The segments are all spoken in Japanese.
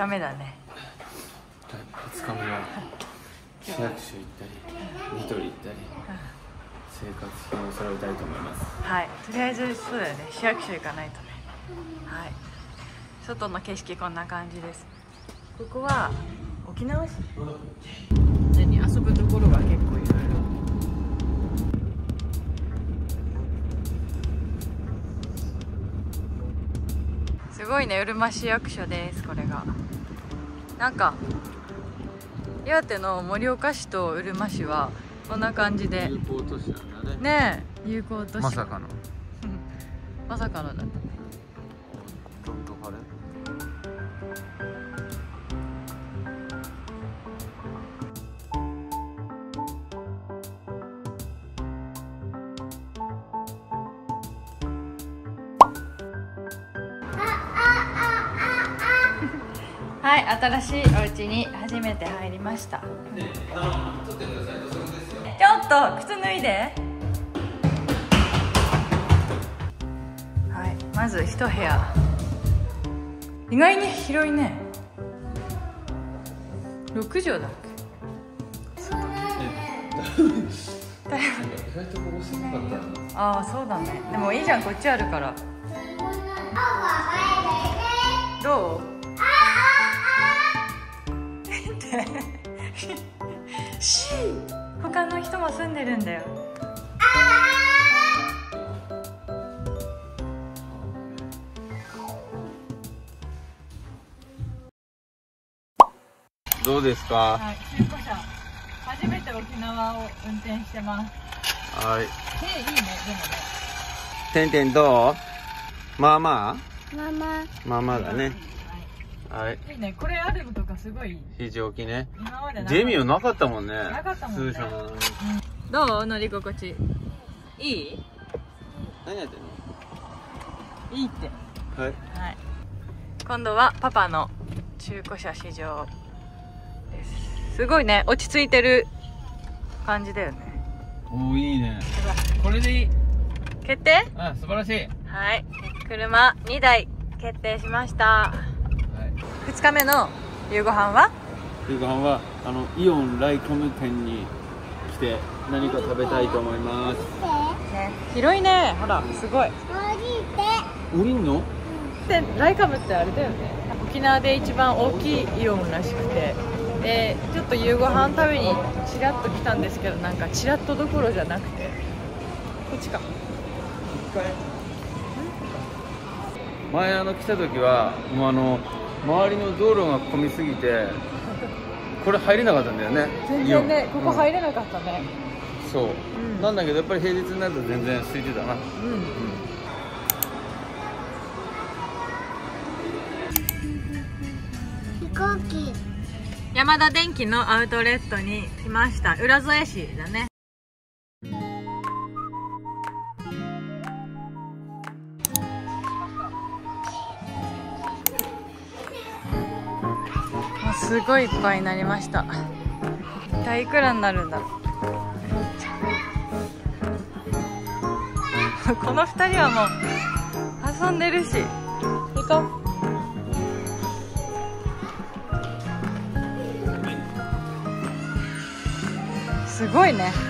目だね。 2日目は市役所行ったりニトリ行ったり生活費を揃えたいと思います。 はい、とりあえずそうだよね、市役所行かないとね。はい、外の景色こんな感じです。ここは沖縄市。何遊ぶところが結構いろいろ。すごいね、うるま市役所です。これがなんか岩手の盛岡市とうるま市はこんな感じで友好都市なんだね。 ねえ、友好都市。 まさかのまさかのだった。 どんどん晴れ。 はい、新しいお家に初めて入りました。ちょっと靴脱いで。はい、まず一部屋。意外に広いね。6畳だっけ。 意外とここ狭かったな。 ああ、そうだね。でもいいじゃん、こっちあるから。どう？他の人も住んでるんだよ。 どうですか？ はい、中古車初めて沖縄を運転してます。 はい。 いいね。でもね、 てんてんどう？まあまママ。 あまあまあだね。はい。 いいね。これあるとかすごい非常機ね。 今までジェミオなかったもんね。 なかったもんね。 通称なのに。 どう？乗り心地いい？ 何やってんの？ いいって。 はい。 はい、今度はパパの中古車市場です。すごいね、落ち着いてる感じだよね。 おお、いいね。これでいい。 決定？ あ、素晴らしい。 はい、車2台決定しました。 はい。 2日目の夕ご飯は？ 夕ご飯はイオンライコム店に来て何か食べたいと思います。 ね、広いね。ほら、すごい。 降りんの？ で、ライカムってあれだよね。沖縄で一番大きいイオンらしくて、で、ちょっと夕ご飯食べにちらっと来たんですけど、なんかちらっとどころじゃなくて、こっちか。 前来た時はもう周りの道路が混みすぎてこれ入れなかったんだよね。 全然ね、 イオン。 ここ入れなかったね。 そう、 んなんだけどやっぱり平日になると全然空いてたな。 飛行機。 山田電機のアウトレットに来ました。浦添市だね。もうすごいいっぱいになりました。一体いくらになるんだろう。この2人はもう遊んでるし、行こう。すごいね。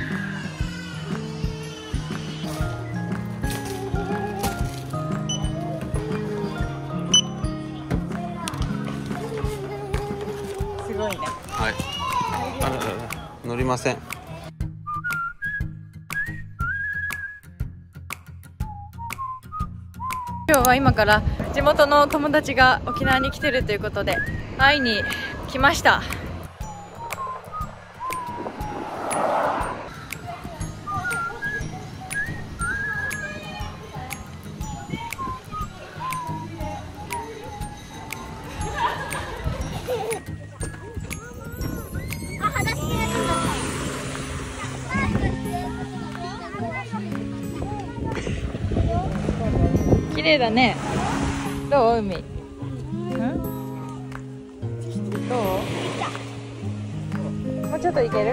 すごいね。 はい。あららら、乗りません。 今日は今から地元の友達が沖縄に来てるということで会いに来ました。綺麗だね。どう？海。どう？もうちょっと行ける？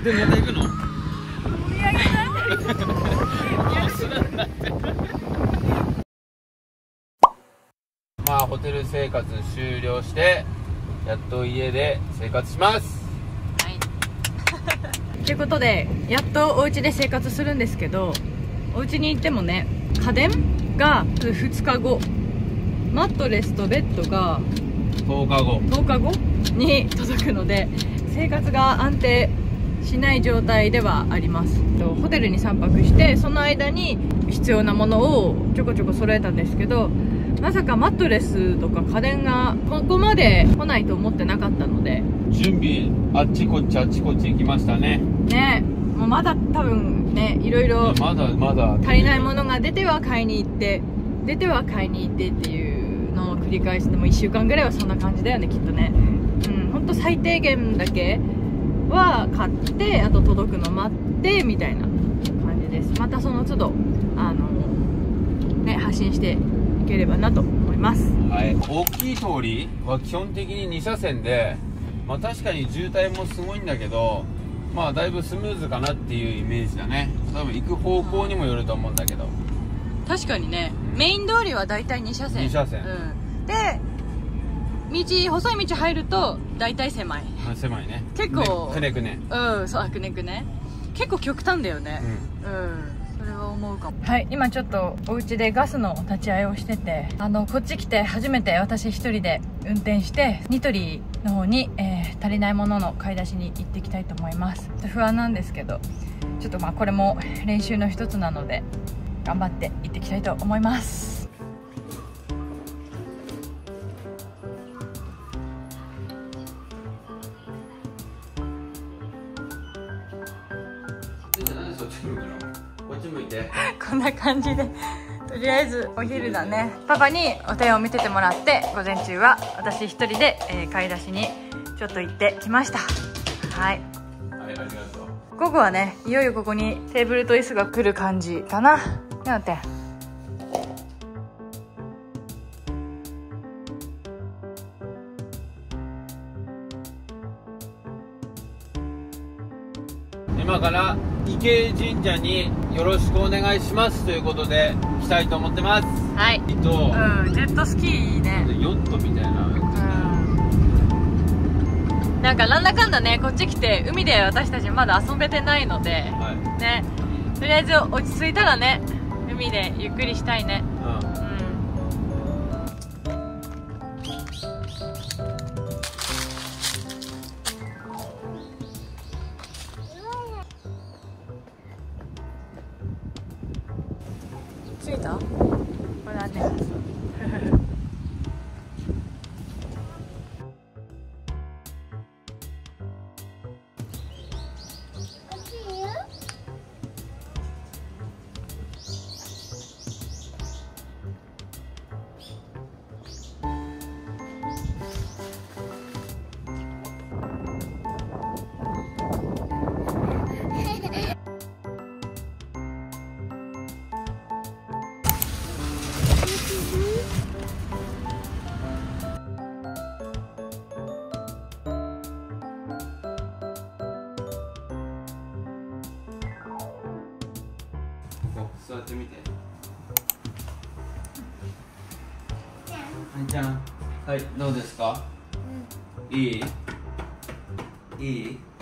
でまた行くの？ 盛り上げない。 まあホテル生活終了してやっと家で生活します。 はい。ということでやっとお家で生活するんですけど、お家に行ってもね、家電が2日後、マットレスとベッドが 10日後に届くので、生活が安定しない状態ではあります。ホテルに3泊して、その間に必要なものをちょこちょこ揃えたんですけど、まさかマットレスとか家電がここまで来ないと思ってなかったので、 準備あっちこっち行きましたね。 もうまだ多分ね、いろいろまだ足りないものが出ては買いに行って、出ては買いに行ってっていうのを繰り返しても1週間ぐらいはそんな感じだよね、きっとね。ほんと最低限だけは買って、あと届くの待ってみたいな感じです。またその都度発信していければなと思います。 はい、大きい通りは基本的に2車線で、まあ確かに渋滞もすごいんだけど、まあだいぶスムーズかなっていうイメージだね。多分行く方向にもよると思うんだけど、 確かにね、メイン通りはだいたい2車線で、細い道入るとだいたい狭いね。 結構くねくね、 そうくねくね、結構極端だよね。それは思うかも。はい、今ちょっとお家でガスの立ち会いをしてて、こっち来て初めて私一人で運転してニトリの方に、足りないものの買い出しに行っていきたいと思います。不安なんですけど、ちょっとこれも練習の一つなので頑張って行っていきたいと思います。こんな感じで、とりあえずお昼だね。パパにお手を見せてもらって、午前中は私一人で、買い出しにちょっと行ってきました。はい、 ありがとう。 午後はね、いよいよここにテーブルと椅子が来る感じかな。なんて今から池江神社によろしくお願いしますということで来たいと思ってます。 はい。ジェットスキーね。 ヨットみたいな。 なんかなんだかんだね、こっち来て海で私たちまだ遊べてないので、ね、とりあえず落ち着いたらね、海でゆっくりしたいね。着いた？これだね。 座ってみて。はいちゃん、はい、どうですか？いい？